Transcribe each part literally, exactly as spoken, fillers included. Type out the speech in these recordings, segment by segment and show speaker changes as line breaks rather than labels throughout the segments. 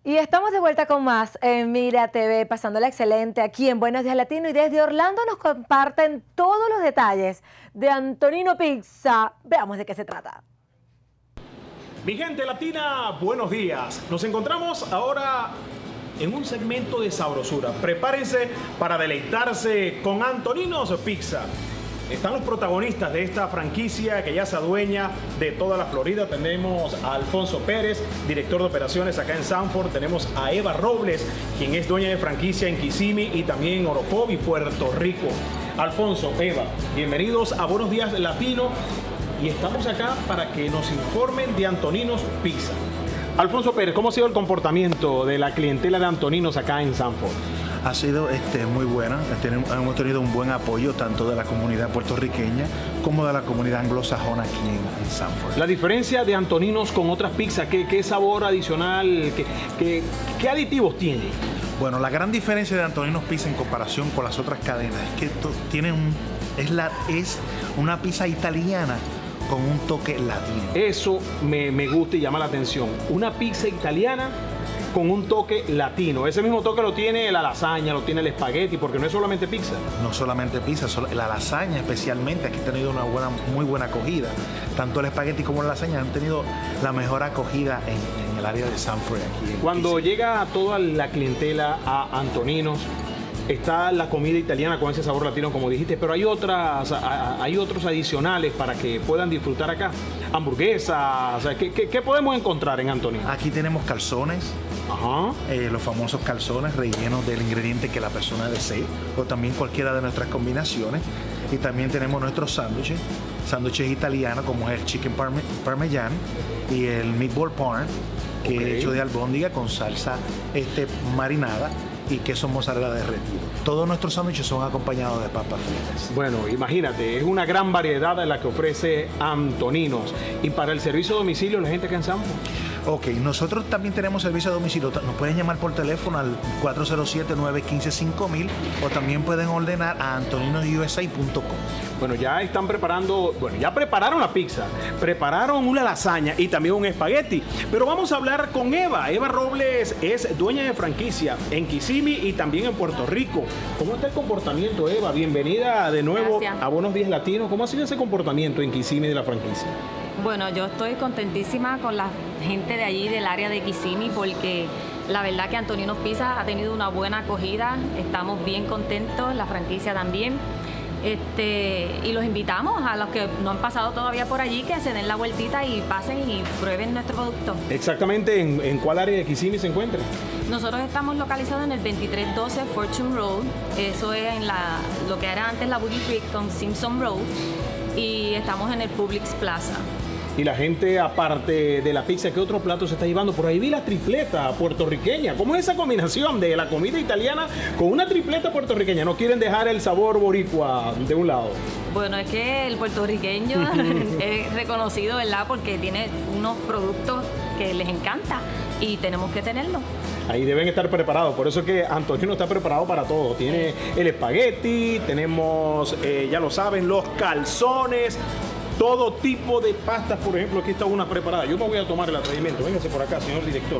Y estamos de vuelta con más en Mira T V, pasándola excelente aquí en Buenos Días Latino, y desde Orlando nos comparten todos los detalles de Antonino Pizza. Veamos de qué se trata.
Mi gente latina, buenos días. Nos encontramos ahora en un segmento de sabrosura. Prepárense para deleitarse con Antonino's Pizza. Están los protagonistas de esta franquicia que ya se adueña de toda la Florida. Tenemos a Alfonso Pérez, director de operaciones acá en Sanford. Tenemos a Eva Robles, quien es dueña de franquicia en Kissimmee y también en Orocovi, Puerto Rico. Alfonso, Eva, bienvenidos a Buenos Días Latino. Y estamos acá para que nos informen de Antonino's Pizza. Alfonso Pérez, ¿cómo ha sido el comportamiento de la clientela de Antonino's acá en Sanford?
Ha sido este, muy buena, tenemos, hemos tenido un buen apoyo tanto de la comunidad puertorriqueña como de la comunidad anglosajona aquí en, en Sanford.
La diferencia de Antonino's con otras pizzas, ¿qué, qué sabor adicional, qué, qué, qué aditivos tiene?
Bueno, la gran diferencia de Antonino's Pizza en comparación con las otras cadenas es que tiene un, es, la, es una pizza italiana con un toque latino.
Eso me, me gusta y llama la atención. Una pizza italiana con un toque latino. Ese mismo toque lo tiene la lasaña, lo tiene el espagueti, porque no es solamente pizza.
No solamente pizza, la lasaña especialmente, aquí ha tenido una buena, muy buena acogida. Tanto el espagueti como la lasaña han tenido la mejor acogida en, en el área de Sanford. Aquí
Cuando llega toda la clientela a Antonino's, está la comida italiana con ese sabor latino, como dijiste, pero hay otras, hay otros adicionales para que puedan disfrutar acá. Hamburguesas, ¿qué, qué, qué podemos encontrar en Antonino's?
Aquí tenemos calzones.
Ajá.
Eh, los famosos calzones rellenos del ingrediente que la persona desee, o también cualquiera de nuestras combinaciones. Y también tenemos nuestros sándwiches, sándwiches italianos como es el chicken parme parmesan y el meatball parm, que okay. es hecho de albóndiga con salsa este, marinada y queso mozzarella derretido. Todos nuestros sándwiches son acompañados de papas fritas.
Bueno, imagínate, es una gran variedad de la que ofrece Antonino's. Y para el servicio a domicilio, la gente que en Sanford.
Ok, nosotros también tenemos servicio a domicilio. Nos pueden llamar por teléfono al cuatro cero siete, nueve uno cinco, cinco mil o también pueden ordenar a antoninos u s a punto com.
Bueno, ya están preparando, bueno, ya prepararon la pizza, prepararon una lasaña y también un espagueti. Pero vamos a hablar con Eva. Eva Robles es dueña de franquicia en Kissimmee y también en Puerto Rico. ¿Cómo está el comportamiento, Eva? Bienvenida de nuevo
Gracias.
A Buenos Días Latino. ¿Cómo ha sido ese comportamiento en Kissimmee de la franquicia?
Bueno, yo estoy contentísima con la gente de allí, del área de Kissimmee, porque la verdad que Antonino's Pizza ha tenido una buena acogida. Estamos bien contentos, la franquicia también. Este, y los invitamos a los que no han pasado todavía por allí que se den la vueltita y pasen y prueben nuestro producto.
Exactamente, ¿en, en cuál área de Kissimmee se encuentra?
Nosotros estamos localizados en el veintitrés doce Fortune Road, eso es en la, lo que era antes la Boogie Creek con Simpson Road, y estamos en el Publix Plaza.
Y la gente, aparte de la pizza, ¿qué otro plato se está llevando? Por ahí vi la tripleta puertorriqueña. ¿Cómo es esa combinación de la comida italiana con una tripleta puertorriqueña? ¿No quieren dejar el sabor boricua de un lado?
Bueno, es que el puertorriqueño es reconocido, ¿verdad? Porque tiene unos productos que les encanta y tenemos que tenerlo.
Ahí deben estar preparados, por eso es que Antonino está preparado para todo. Tiene el espagueti, tenemos, eh, ya lo saben, los calzones, todo tipo de pastas. Por ejemplo, aquí está una preparada. Yo me voy a tomar el atrevimiento. Véngase por acá, señor director.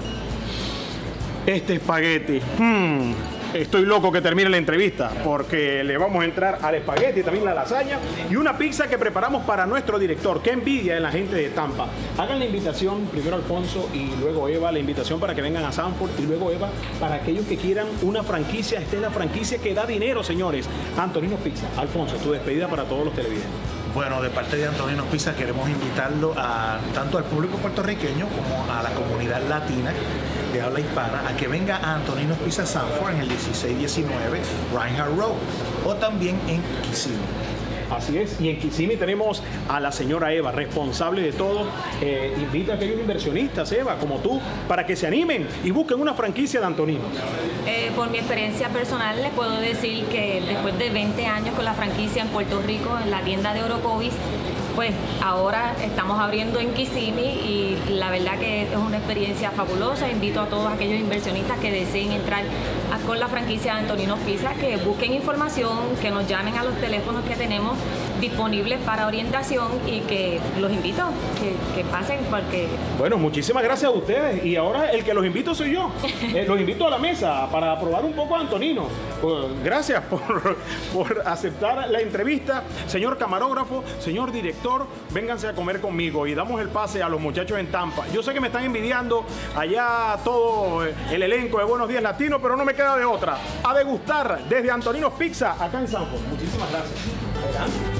Este espagueti. Hmm. Estoy loco que termine la entrevista porque le vamos a entrar al espagueti, también la lasaña y una pizza que preparamos para nuestro director. Qué envidia de la gente de Tampa. Hagan la invitación, primero Alfonso y luego Eva, la invitación para que vengan a Sanford y luego Eva para aquellos que quieran una franquicia. Esta es la franquicia que da dinero, señores. Antonino's Pizza. Alfonso, tu despedida para todos los televidentes.
Bueno, de parte de Antonino's Pizza queremos invitarlo a tanto al público puertorriqueño como a la comunidad latina de habla hispana a que venga a Antonino's Pizza Sanford en el dieciséis diecinueve Reinhardt Road o también en Kissimmee.
Así es, y en Kissimmee tenemos a la señora Eva, responsable de todo. Eh, invita a aquellos inversionistas, Eva, como tú, para que se animen y busquen una franquicia de Antonino's.
Eh, por mi experiencia personal, les puedo decir que después de veinte años con la franquicia en Puerto Rico, en la tienda de Orocovis, pues ahora estamos abriendo en Kissimmee y la verdad que es una experiencia fabulosa. Invito a todos aquellos inversionistas que deseen entrar a, con la franquicia de Antonino's Pizza, que busquen información, que nos llamen a los teléfonos que tenemos disponibles para orientación y que los invito que, que pasen porque...
Bueno, muchísimas gracias a ustedes y ahora el que los invito soy yo. Eh, los invito a la mesa para probar un poco a Antonino. Pues, gracias por, por aceptar la entrevista. Señor camarógrafo, señor director, vénganse a comer conmigo y damos el pase a los muchachos en Tampa. Yo sé que me están envidiando allá todo el elenco de Buenos Días Latino, pero no me queda de otra. A degustar desde Antonino's Pizza acá en Sanford. Muchísimas gracias. Adelante.